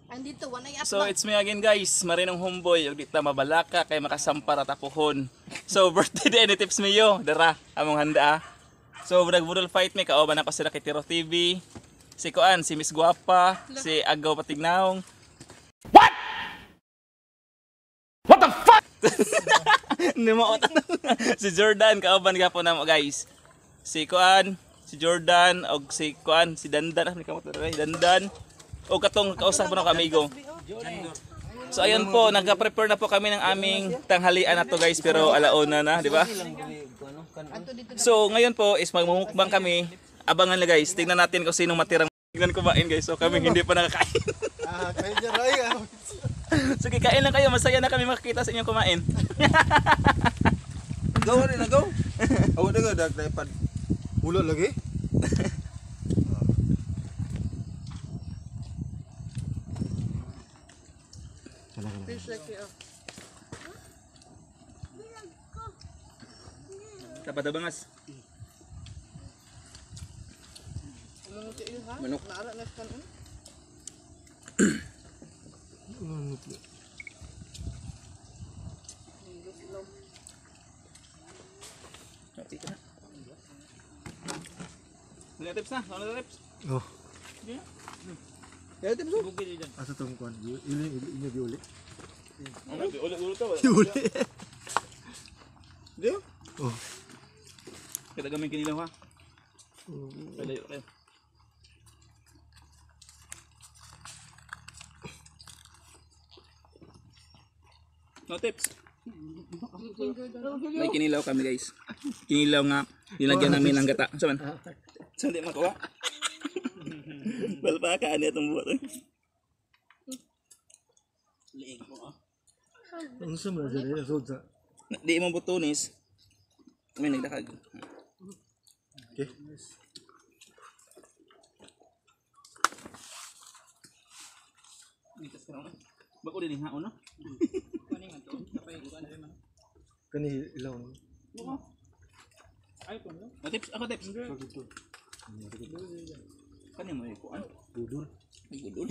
Andito, wala yung So it's me again guys, Marinong Homeboy, ug dita mabalaka kay makasampar at apuhon. So birthday ni Tips Mio, dara among handa. So budol fight me kaoban ako sila kay Tiro TV. Si Kuan, si Miss Guapa, si Agaw Patignaong. What the fuck? Si Jordan kaoban gapon namo guys. Si Kuan, si Jordan og si Kuan, si Dandan, ni kamot Dandan. O katong kausap po ng amigo. So ayan po, nagka-prepare na po kami ng aming tanghalian na to guys, pero alauna na, di ba? So ngayon po is magmumukbang kami. Abangan na guys, tingnan natin kung sinong matirang tingnan kumain guys. So kami hindi pa nakakain. So kikain lang kayo, masaya na kami makakita sa inyong kumain. Agaw rin, agaw. Awa na nga, dapat ulo lagi. Dapat bangas. Manok. Wala tips na, wala tips. Oh. Kaya tips mo. Asa tong kuan? Ini diuli. Ulit to. Diuli. Di? Oh. Kita gamay kinilaw ha. Layo kayo. No tips. May kinilaw kami guys. Kinilaw nga nilagyan namin ng gata. Saan? Saan di makuha? Balpakaan niya itong buhat. Liig mo. Ang sama sa niya sa. Di mo butunis. May nagdakag. Okay. Bako din haon no? Kani ilaw. Tips, ako tips. Kani mo ikuan? Budul. Ay gudol.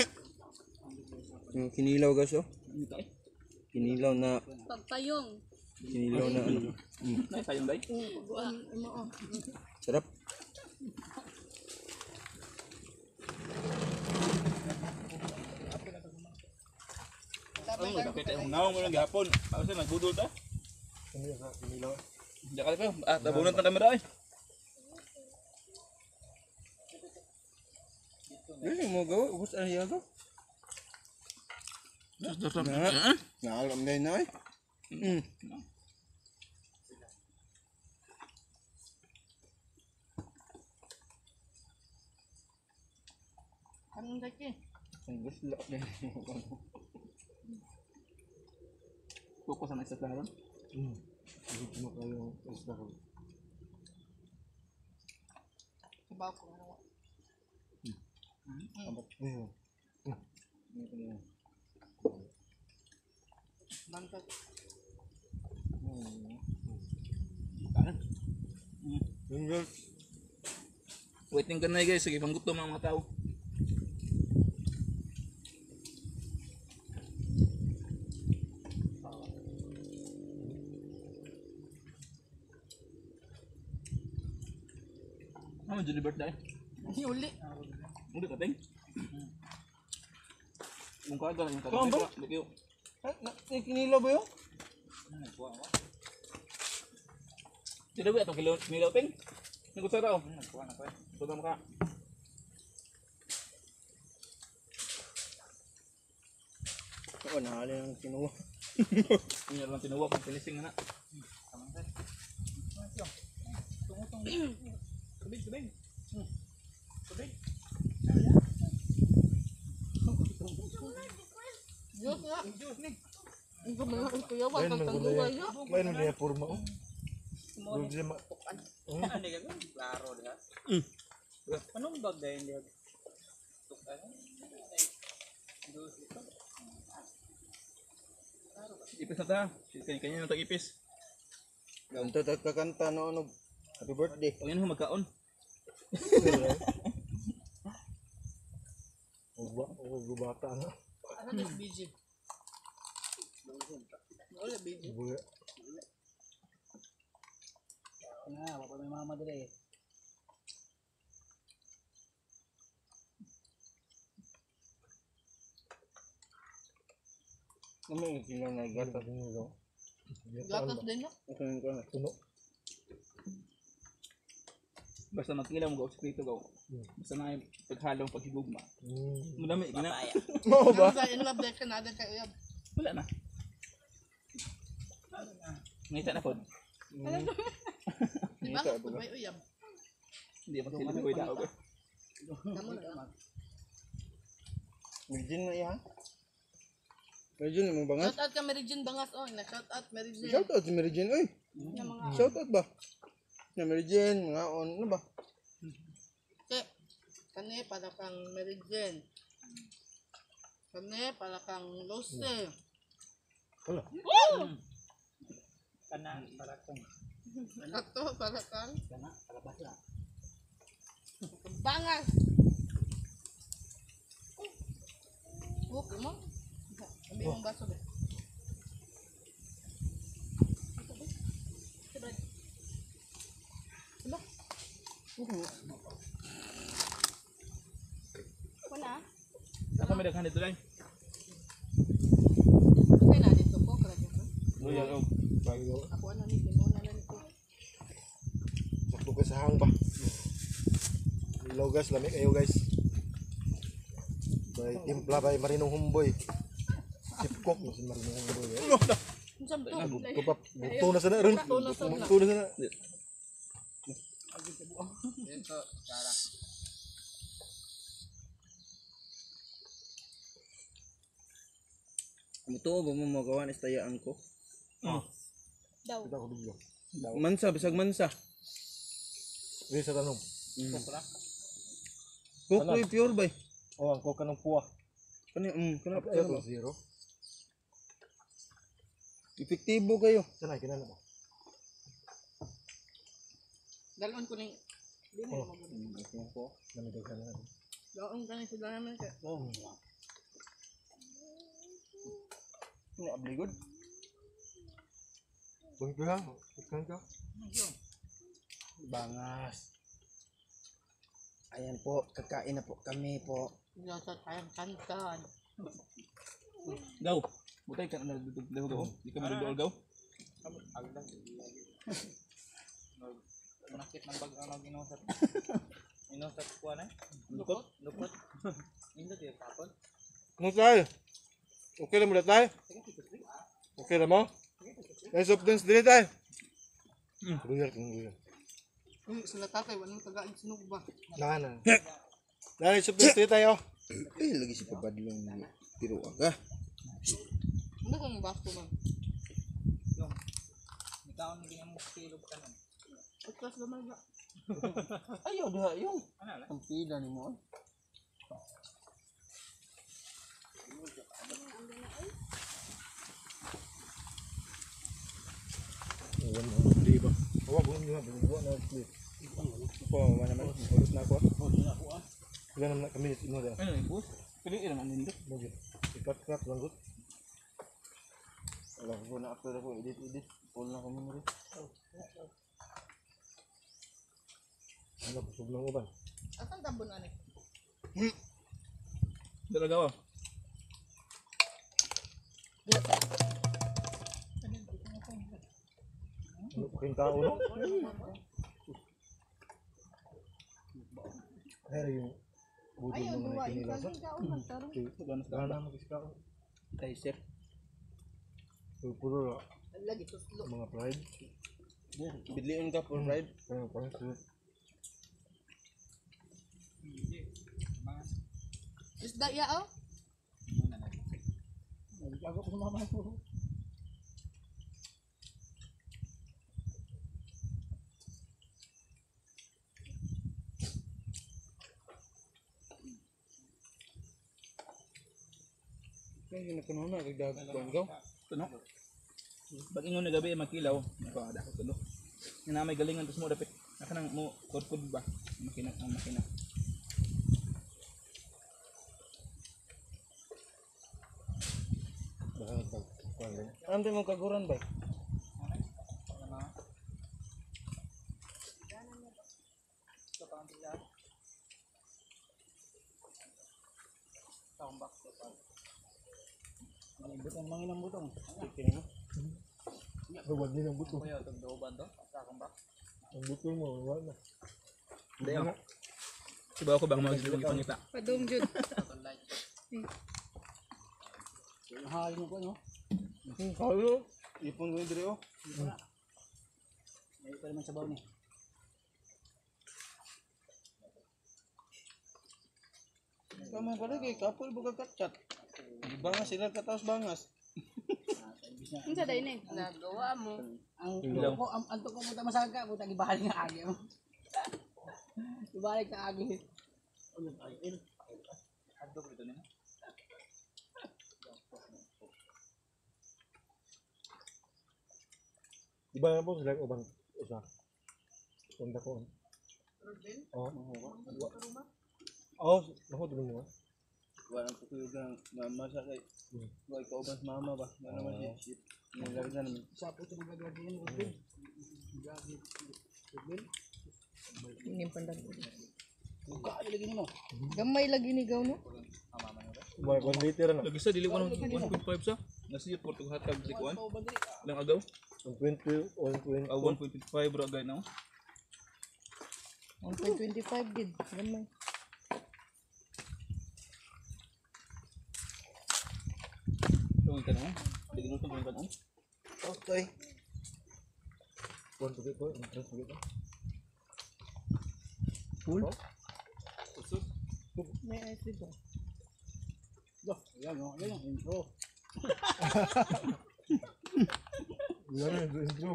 Yung kinilaw guys oh. Kinilaw na Pagpayong. kinilaw na ano. Nay sayang day. Sarap. Ang nakita yung nawang mo ng gapon. Kasi nagbudol ta. Kinilaw. Diyan ka kayo. Tabunot na kamera eh. Dili mo gawa, ubos ang yaga. Naalam na yun ay. Anong daki? Ang gusto din. Bukas na isa lahat. Gusto mo kayo isda ko. Sabaw ko ano. Bangkag. Waiting ka na guys. Sige, panggutom ang mga tao. Ano jadi birthday? Uli. Ulit ka ting? Mung kaga lang yung Kung ba? Kinilaw ba yun? Tidak ba itong kinilaw ting? Nagusta daw? Nagusta mo ka? Oo, nahali ng kinuha. Ini lang tinuwa kung pilising na. Tubig. Diyos nga. Ang gumala ang kuya, wag kang tangguway yo. May nung niya purma oh. Huwag siya Klaro dia. Anong bag dahil dia? Ipis na ta. Kanya na ipis. Ganto kakanta no ano. Happy birthday. O yan magkaon. Uwa, Gubata na. Ano na BG? Wala BG. Buya. Na, wala may mama dire. Ano yung sila na Gata din nyo. Gatas din no? Ano ko na? Tuno. Basta magkilaw mo gaw sikreto gaw. Basta na yung paghalong paghigugma. Madami gina. Mo ba? Sa in love ka na kay uyab. Wala na. Ngita na pod. Di ba? May uyab. Hindi pa sila ko daog. Kamo na. Virgin na iya. Virgin mo bangas? Shout out ka Meridian Bangas oh, na shout out Meridian. Shout out si Mary Jane, oy. Yung mga Shout out ba? Na Mary Jane, mga on, ano ba? Che, kani para kang Meridian. Kani para kang Lose. Wala. Kana para kung Ato para kang kana para basa. Bangas. Okay mo? Ambil mong baso ba? Diba? Wala. Ako may daghan dito lang. Okay na dito po, kaya dito. Luya og. Bago. Ako ano ni mo na lang ito. Sakto ka sa hang ba? Ilaw guys, lamig kayo guys. Bay timpla bay marinong humboy. Sipkok mo si marinong humboy. Unsam to? Kupap. Buto na sana ron. Buto na sana. Ito, Sara. Muto ba mo magawa na istayaan ko? Daw. Kita ko dito. Mansa, bisag mansa. Wala sa tanong. Kukroy pure bay. Oh, ang koka ng puwa. Kani, kana pa Ito zero. Epektibo kayo. Sana kinala mo. Dalon ko ning dili mo mo. Lamig ka na. Dalon ka ning sila naman ka. Oh. Ini abli good. Bang ka. Ikan ka. Bangas. Ayan po, kakain na po kami po. Nasa tayong kantan. Gaw. Butay ka na dito gaw. Di ka madudol gaw. Nakit ng bag ang ginusat. Inusat ko na. Lukot. Lukot. Hindi di tapon. Ano tayo? Okay na mo na tayo? Okay na mo? Ay, soft drinks din tayo. Luyak ng luyak. Uy, sila tatay wala nang tagaan sinog ba? Nana. Nana, soft drinks din tayo. Eh, lagi si Papadlong tiro ka. Ano kang basto man? Yung. Ikaw ang hindi mo silog ka nun. Atlas naman ba? Ayaw dah yung. Ano na? Ang pila ni mo. Di ba? Huwag mo nyo. Huwag na. Po, mana man urus na ako. Wala naman na kami. Ino na. Ano yung bus? Pili naman nindot. Mugit. Ikat-kat lang gut. Wala ko na after ako edit. Full na ko memory. Ano, busog lang uban. Asan tabon ani? Dala gaw. Ano pa kayong tao, no? Pero yung budol Ayun, mo na buwain kinila ka sa. rin kaon magtarong. Gana mo kasi ka. Kaiser. Puro Lagi tuslo. mga pride. Bidliin ka for ride. Kaya parang sila. Isda ya oh. Naglago ko sa mama ko. Kaya nakuno na kagdag ko gaw. Tuno. Pag ingon na gabi makilaw, nakada ko tulo. Ina may galingan tos mo dapit. Naka nang mo kod ba? Makina ang makina. Ante mo kaguran ba? Butong manginang butong. Huwag din ang buto. Kuya, tagdooban to. Kakambak. Ang buto mo, wala na. Hindi ako. Subaw ko bang magiging pangita. Padung jud. Yung halin ko, no? Kalo. Ipon ko dire oh. May pa naman sabaw ni. Tama pala kay kapul buka katchat. Bangas sila kataos bangas. Unsa day ni? Nagawa mo. Ang tuko mo ta masaga, buta gibalik nga agi mo. Gibalik ka agi. Adto ko ito nimo. Iba na po sila ubang isa. Punta ko. Oh. Oh, ako dun mo. Wala ko yung mama sa kay. Wala ka ubas mama ba? Wala naman siya. Nilarga naman. Sa puto maglagay yun. Inim pandan. Buka lagi nimo. Gamay lagi ni gaw no. May 1 liter na. Lagi sa dili 1.5 sa. Nasiya po itong hatag si Kuan. Ilang agaw? 120, 120. 1.25 bro agay na. 1.25 gid. Gamay. Tungin ka naman. Dili nung tungin ka naman. Okay. 1 pagit ko, 3 pagit ko. Full? May ice dito. Yan yung intro. Wala na yung intro.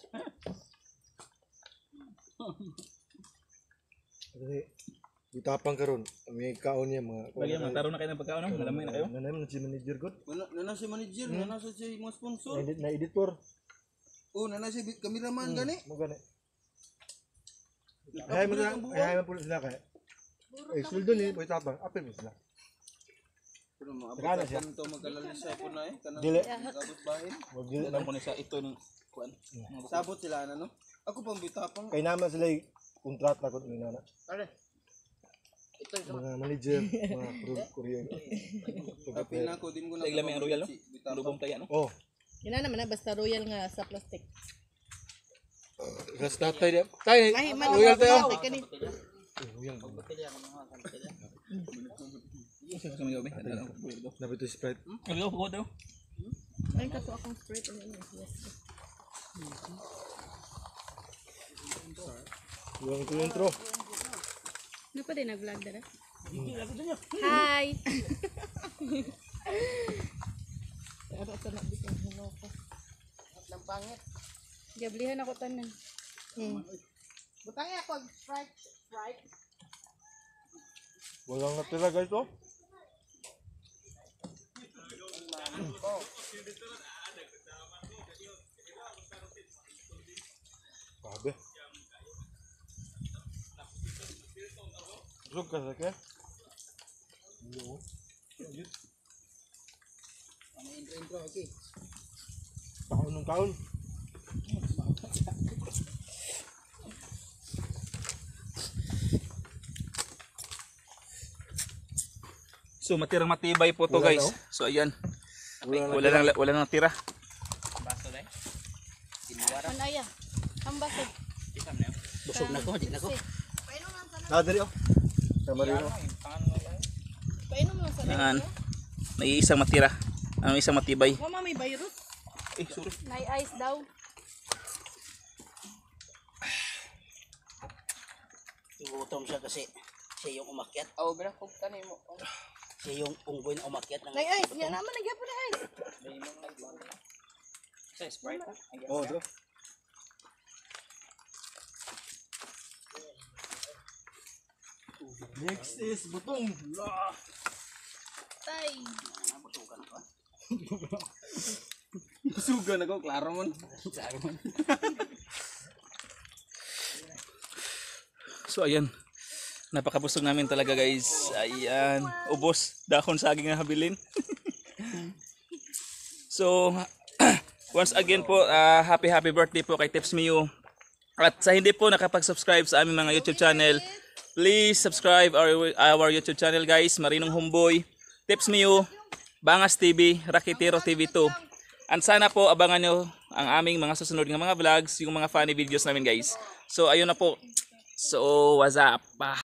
Kasi, itapang karon may kaon niya mga... Lagi mga taro na kayo ng pagkaon. Malamay na kayo. Nanay mo na si manager god. Nana si manager, nana si mga sponsor. Na editor. Oh, nana si cameraman gani. Mo gani. Ay mo na, ay mo sila kay. Eh suldo ni boy tapang, apil mo sila. Pero mo Saka na siya. abot to magalalisa po na eh kanang Dili. abot bahin. Wag dili Alam ko na sa ito ng Kuan. Sabot sila na no. Ako pang bitapang. kay naman sila kontrata ko ni nana. Are. Mga manager, mga courier. Apil na ko din ko na. Sa ilang may royal no? Lubong tayo no? Oh, Ina naman na basta royal nga sa plastic. ras tatay dia. Tay, Ay, man royal tayo. plastic kani. Royal. Sa mga gabi. Nabito Sprite. Agaw ko daw. Ay kato akong straight ano ni. Yes. Yung intro. Ano pa din nag-vlog dara? Hi. Pero ito na dito hello ko. Ang pangit. Gablihan ako tanan. Butang ako Sprite. Walang natira guys oh. Sabi. Busog ka sa kaya? No. Ano intro okay. Kaon ng kaon. So matirang matibay po to Wala guys. na, oh. So ayan. Wala Wala nang tira. Baso dai. An aya. Ang basig. Busog na ko, di na ko. Nadiri oh. Sama rin oh. Painom mo sa Yan. May isang matira. Ano isang matibay. Mama may virus. Eh, sorry. Nay ice daw. Gutom siya kasi siya yung umakyat. Oh, bra kog kanimo. Siya yung unggoy na umakyat ng Nay ice, yan naman nagyapon na ice. Sa Sprite. Oh, bro. Next is butong. Tay. Sugan ako, klaro man. So ayan. Napakabusog namin talaga guys. Ayan. Ubos. Dahon saging na habilin. So once again po, happy birthday po kay Tips Miu. At sa hindi po nakapag-subscribe sa aming mga YouTube channel, please subscribe our YouTube channel guys. Marinong Humboy, Tips Miu, Bangas TV, Rakitero TV 2. And sana po abangan nyo ang aming mga susunod ng mga vlogs, yung mga funny videos namin guys. So ayun na po. So what's up?